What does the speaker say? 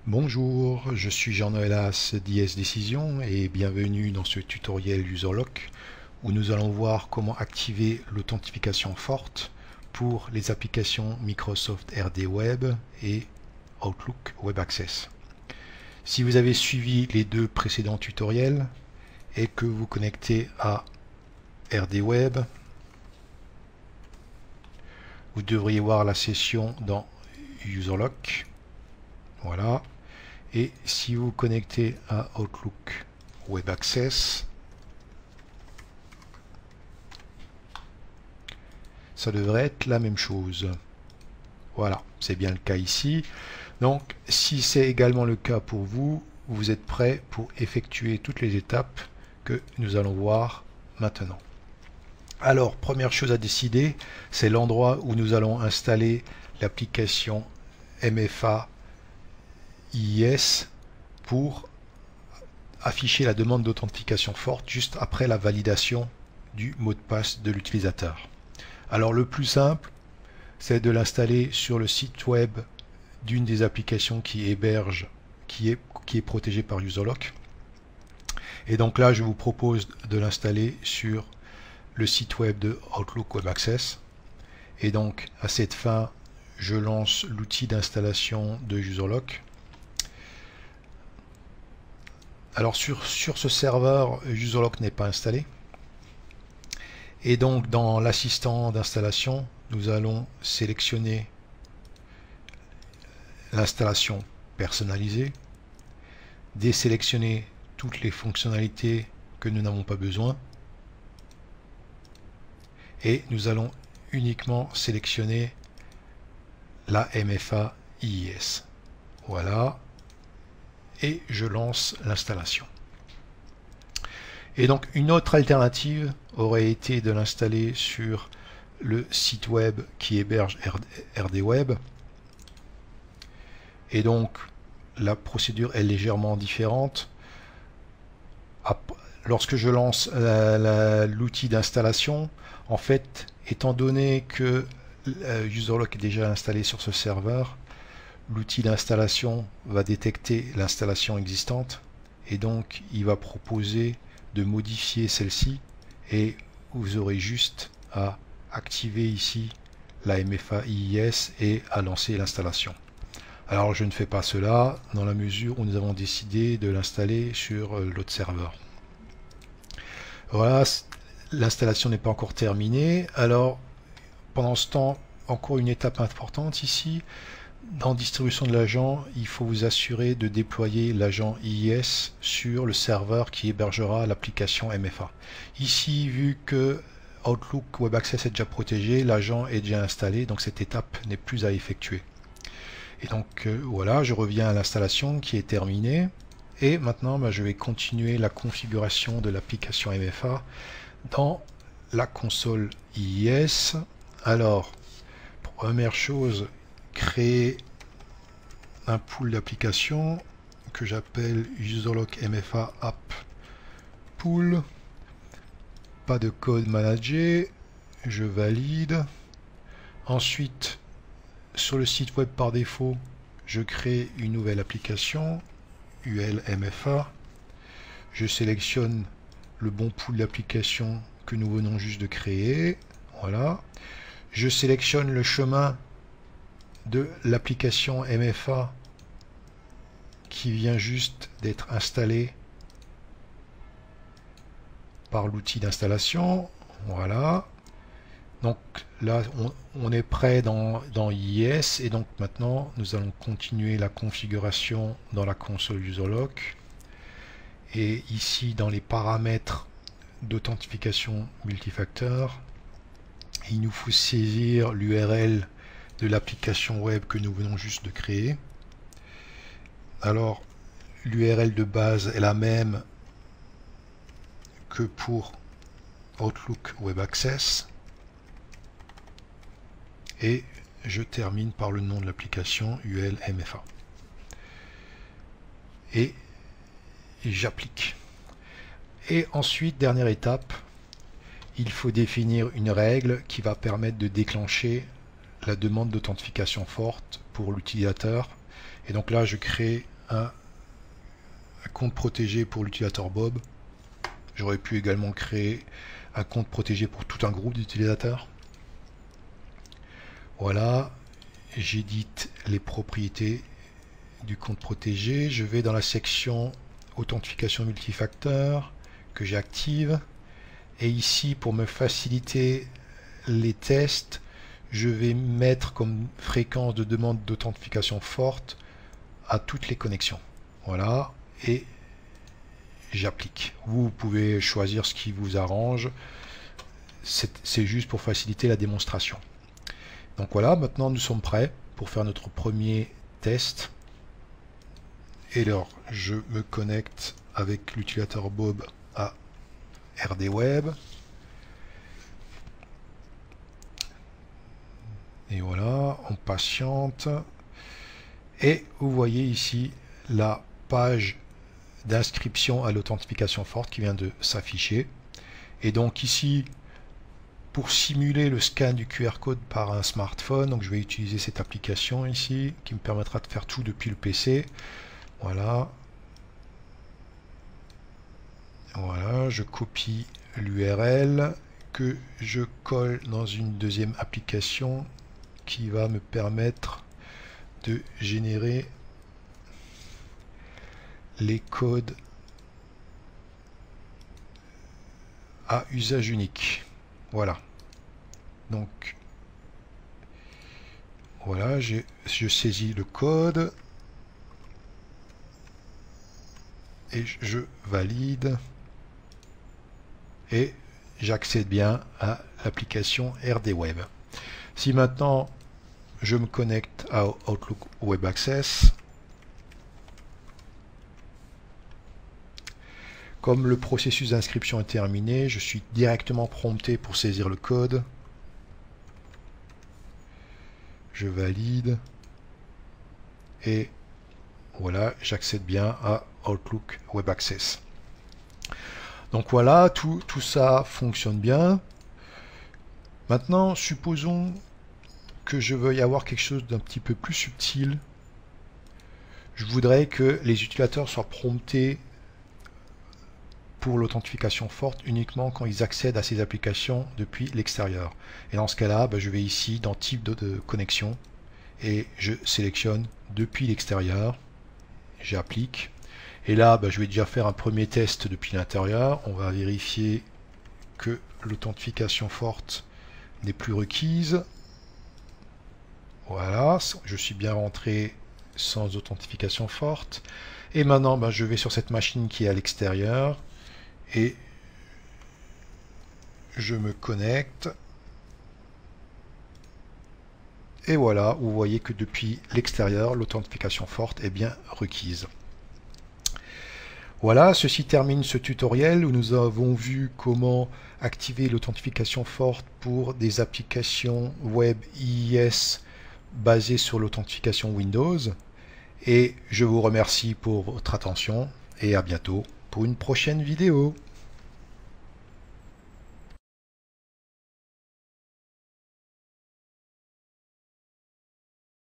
Bonjour, je suis Jean-Noël As d'IS Décision et bienvenue dans ce tutoriel UserLock où nous allons voir comment activer l'authentification forte pour les applications Microsoft RD Web et Outlook Web Access. Si vous avez suivi les deux précédents tutoriels et que vous connectez à RD Web, vous devriez voir la session dans UserLock. Voilà. Et si vous connectez à Outlook Web Access, ça devrait être la même chose. Voilà, c'est bien le cas ici. Donc, si c'est également le cas pour vous, vous êtes prêt pour effectuer toutes les étapes que nous allons voir maintenant. Alors, première chose à décider, c'est l'endroit où nous allons installer l'application MFA IIS pour afficher la demande d'authentification forte juste après la validation du mot de passe de l'utilisateur. Alors le plus simple, c'est de l'installer sur le site web d'une des applications qui héberge, qui est protégée par UserLock. Et donc là, je vous propose de l'installer sur le site web de Outlook Web Access. Et donc à cette fin, je lance l'outil d'installation de UserLock. Alors sur ce serveur, UserLock n'est pas installé. Et donc dans l'assistant d'installation, nous allons sélectionner l'installation personnalisée, désélectionner toutes les fonctionnalités que nous n'avons pas besoin. Et nous allons uniquement sélectionner la MFA IIS. Voilà. Et je lance l'installation. Et donc une autre alternative aurait été de l'installer sur le site web qui héberge RD Web. Et donc la procédure est légèrement différente. Lorsque je lance l'outil d'installation, en fait, étant donné que UserLock est déjà installé sur ce serveur, l'outil d'installation va détecter l'installation existante et donc il va proposer de modifier celle-ci et vous aurez juste à activer ici la MFA IIS et à lancer l'installation. Alors je ne fais pas cela dans la mesure où nous avons décidé de l'installer sur l'autre serveur. Voilà, l'installation n'est pas encore terminée. Alors pendant ce temps, encore une étape importante ici. Dans distribution de l'agent, il faut vous assurer de déployer l'agent IIS sur le serveur qui hébergera l'application MFA. Ici, vu que Outlook Web Access est déjà protégé, l'agent est déjà installé, donc cette étape n'est plus à effectuer. Et donc voilà, je reviens à l'installation qui est terminée. Et maintenant, je vais continuer la configuration de l'application MFA dans la console IIS. Alors, première chose, créer un pool d'applications que j'appelle UserLock MFA App Pool. Pas de code managé, je valide. Ensuite, sur le site web par défaut, je crée une nouvelle application UL MFA. Je sélectionne le bon pool d'applications que nous venons juste de créer. Voilà. Je sélectionne le chemin de l'application MFA qui vient juste d'être installée par l'outil d'installation. Voilà. Donc là, on est prêt dans IIS et donc maintenant, nous allons continuer la configuration dans la console UserLock. Et ici, dans les paramètres d'authentification multifacteur, il nous faut saisir l'URL de l'application web que nous venons juste de créer. Alors, l'URL de base est la même que pour Outlook Web Access. Et je termine par le nom de l'application UL MFA. Et j'applique. Et ensuite, dernière étape, il faut définir une règle qui va permettre de déclencher la demande d'authentification forte pour l'utilisateur. Et donc là, je crée un compte protégé pour l'utilisateur Bob. J'aurais pu également créer un compte protégé pour tout un groupe d'utilisateurs. Voilà, j'édite les propriétés du compte protégé. Je vais dans la section authentification multifacteur que j'active. Et ici, pour me faciliter les tests, je vais mettre comme fréquence de demande d'authentification forte à toutes les connexions. Voilà, et j'applique. Vous pouvez choisir ce qui vous arrange. C'est juste pour faciliter la démonstration. Donc voilà, maintenant nous sommes prêts pour faire notre premier test. Et alors, je me connecte avec l'utilisateur Bob à RDWeb. Et voilà, on patiente. Et vous voyez ici la page d'inscription à l'authentification forte qui vient de s'afficher. Et donc ici, pour simuler le scan du QR code par un smartphone, donc je vais utiliser cette application ici qui me permettra de faire tout depuis le PC. Voilà. Voilà, je copie l'URL que je colle dans une deuxième application qui va me permettre de générer les codes à usage unique. Voilà. Donc, voilà, je saisis le code et je valide et j'accède bien à l'application RDWeb. Si maintenant je me connecte à Outlook Web Access, comme le processus d'inscription est terminé, je suis directement prompté pour saisir le code. Je valide et voilà, j'accède bien à Outlook Web Access. Donc voilà, tout ça fonctionne bien. Maintenant, supposons que je veuille avoir quelque chose d'un petit peu plus subtil. Je voudrais que les utilisateurs soient promptés pour l'authentification forte uniquement quand ils accèdent à ces applications depuis l'extérieur. Et dans ce cas-là, je vais ici dans type de connexion et je sélectionne depuis l'extérieur. J'applique. Et là, je vais déjà faire un premier test depuis l'intérieur. On va vérifier que l'authentification forte n'est plus requise. Voilà, je suis bien rentré sans authentification forte. Et maintenant, je vais sur cette machine qui est à l'extérieur et je me connecte. Et voilà, vous voyez que depuis l'extérieur, l'authentification forte est bien requise. Voilà, ceci termine ce tutoriel où nous avons vu comment activer l'authentification forte pour des applications web IIS basées sur l'authentification Windows. Et je vous remercie pour votre attention et à bientôt pour une prochaine vidéo.